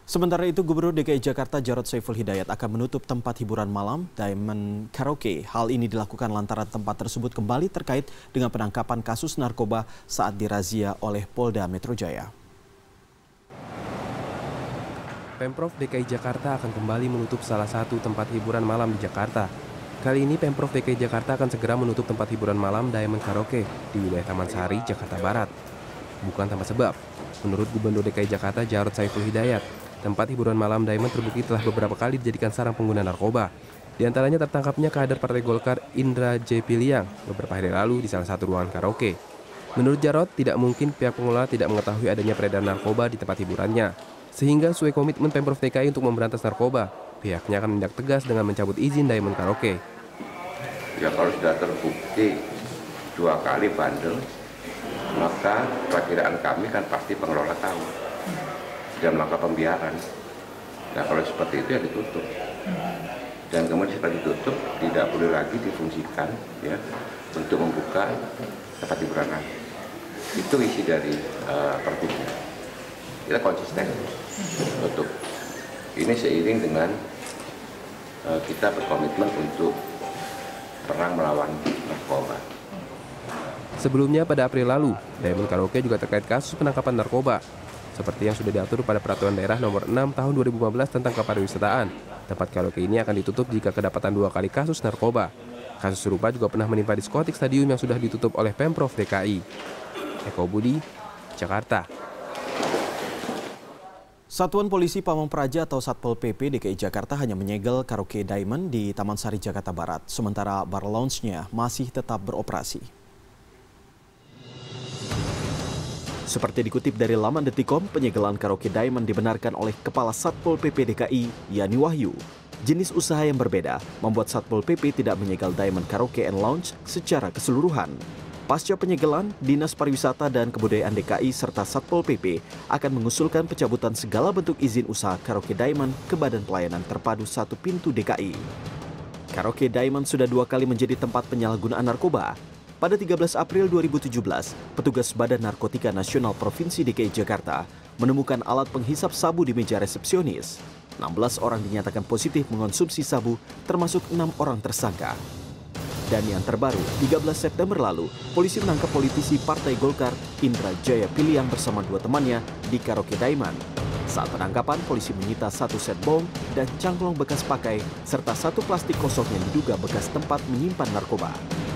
Sementara itu, Gubernur DKI Jakarta Jarod Saiful Hidayat akan menutup tempat hiburan malam Diamond Karaoke. Hal ini dilakukan lantaran tempat tersebut kembali terkait dengan penangkapan kasus narkoba saat dirazia oleh Polda Metro Jaya. Pemprov DKI Jakarta akan kembali menutup salah satu tempat hiburan malam di Jakarta. Kali ini Pemprov DKI Jakarta akan segera menutup tempat hiburan malam Diamond Karaoke di wilayah Taman Sari, Jakarta Barat. Bukan tanpa sebab, menurut Gubernur DKI Jakarta Jarod Saiful Hidayat, tempat hiburan malam Diamond terbukti telah beberapa kali dijadikan sarang pengguna narkoba. Di antaranya tertangkapnya kader Partai Golkar Indra J. Piliang beberapa hari lalu di salah satu ruangan karaoke. Menurut Jarod, tidak mungkin pihak pengelola tidak mengetahui adanya peredaran narkoba di tempat hiburannya. Sehingga sesuai komitmen Pemprov DKI untuk memberantas narkoba, pihaknya akan menindak tegas dengan mencabut izin Diamond Karaoke. Ya kalau sudah terbukti 2 kali bandel, maka perkiraan kami kan pasti pengelola tahu. Sudah melakukan pembiaran. Nah kalau seperti itu ya ditutup. Dan kemudian setelah ditutup tidak boleh lagi difungsikan ya untuk membuka tempat hiburan lagi. Itu isi dari pergubnya. Kita konsisten untuk ini seiring dengan kita berkomitmen untuk perang melawan narkoba. Sebelumnya pada April lalu, Diamond Karaoke juga terkait kasus penangkapan narkoba. Seperti yang sudah diatur pada Peraturan Daerah Nomor 6 Tahun 2015 tentang Kepariwisataan. Tempat karaoke ini akan ditutup jika kedapatan 2 kali kasus narkoba. Kasus serupa juga pernah menimpa diskotik stadium yang sudah ditutup oleh Pemprov DKI. Eko Budi, Jakarta. Satuan Polisi Pamong Praja atau Satpol PP DKI Jakarta hanya menyegel karaoke Diamond di Taman Sari, Jakarta Barat. Sementara bar lounge-nya masih tetap beroperasi. Seperti dikutip dari laman Detikom, penyegelan karaoke Diamond dibenarkan oleh Kepala Satpol PP DKI, Yani Wahyu. Jenis usaha yang berbeda membuat Satpol PP tidak menyegel Diamond Karaoke and Lounge secara keseluruhan. Pasca penyegelan, Dinas Pariwisata dan Kebudayaan DKI serta Satpol PP akan mengusulkan pencabutan segala bentuk izin usaha karaoke Diamond ke Badan Pelayanan Terpadu Satu Pintu DKI. Karaoke Diamond sudah 2 kali menjadi tempat penyalahgunaan narkoba. Pada 13 April 2017, petugas Badan Narkotika Nasional Provinsi DKI Jakarta menemukan alat penghisap sabu di meja resepsionis. 16 orang dinyatakan positif mengonsumsi sabu, termasuk 6 orang tersangka. Dan yang terbaru, 13 September lalu, polisi menangkap politisi Partai Golkar Indra Jaya Piliang bersama 2 temannya di karaoke Diamond. Saat penangkapan, polisi menyita 1 set bom dan cangklong bekas pakai, serta 1 plastik kosong yang diduga bekas tempat menyimpan narkoba.